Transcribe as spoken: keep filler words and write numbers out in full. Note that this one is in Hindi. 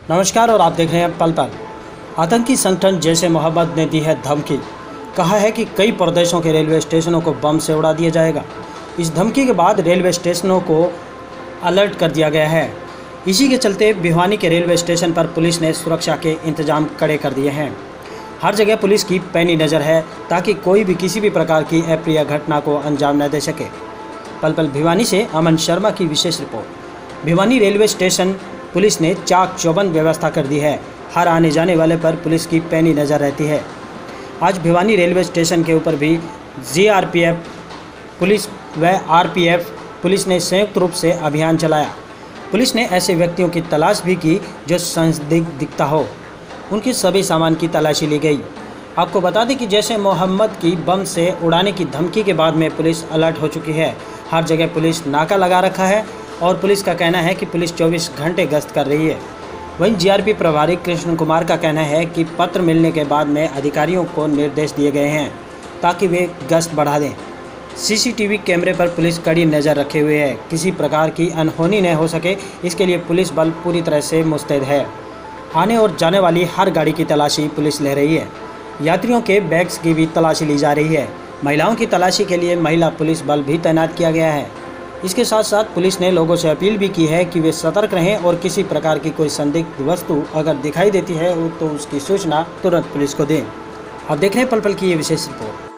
नमस्कार और आप देख रहे हैं पल पल। आतंकी संगठन जैश ए मोहम्मद ने दी है धमकी। कहा है कि कई प्रदेशों के रेलवे स्टेशनों को बम से उड़ा दिया जाएगा। इस धमकी के बाद रेलवे स्टेशनों को अलर्ट कर दिया गया है। इसी के चलते भिवानी के रेलवे स्टेशन पर पुलिस ने सुरक्षा के इंतजाम कड़े कर दिए हैं। हर जगह पुलिस की पैनी नज़र है ताकि कोई भी किसी भी प्रकार की अप्रिय घटना को अंजाम न दे सके। पल पल भिवानी से अमन शर्मा की विशेष report. Bhiwani railway station police ने चाक चौबंद व्यवस्था कर दी है। हर आने जाने वाले पर पुलिस की पैनी नज़र रहती है। आज भिवानी रेलवे स्टेशन के ऊपर भी जीआरपीएफ पुलिस व आरपीएफ पुलिस ने संयुक्त रूप से अभियान चलाया। पुलिस ने ऐसे व्यक्तियों की तलाश भी की जो संदिग्ध दिखता हो। उनके सभी सामान की तलाशी ली गई। आपको बता दें कि जैश ए मोहम्मद की बम से उड़ाने की धमकी के बाद में पुलिस अलर्ट हो चुकी है। हर जगह पुलिस नाका लगा रखा है और पुलिस का कहना है कि पुलिस चौबीस घंटे गश्त कर रही है। वहीं जीआरपी प्रभारी कृष्ण कुमार का कहना है कि पत्र मिलने के बाद में अधिकारियों को निर्देश दिए गए हैं ताकि वे गश्त बढ़ा दें। सीसीटीवी कैमरे पर पुलिस कड़ी नज़र रखे हुए है। किसी प्रकार की अनहोनी न हो सके, इसके लिए पुलिस बल पूरी तरह से मुस्तैद है। आने और जाने वाली हर गाड़ी की तलाशी पुलिस ले रही है। यात्रियों के बैग्स की भी तलाशी ली जा रही है। महिलाओं की तलाशी के लिए महिला पुलिस बल भी तैनात किया गया है। इसके साथ साथ पुलिस ने लोगों से अपील भी की है कि वे सतर्क रहें और किसी प्रकार की कोई संदिग्ध वस्तु अगर दिखाई देती है तो उसकी सूचना तुरंत पुलिस को दें। आप देख रहे हैं पल पल की ये विशेष रिपोर्ट।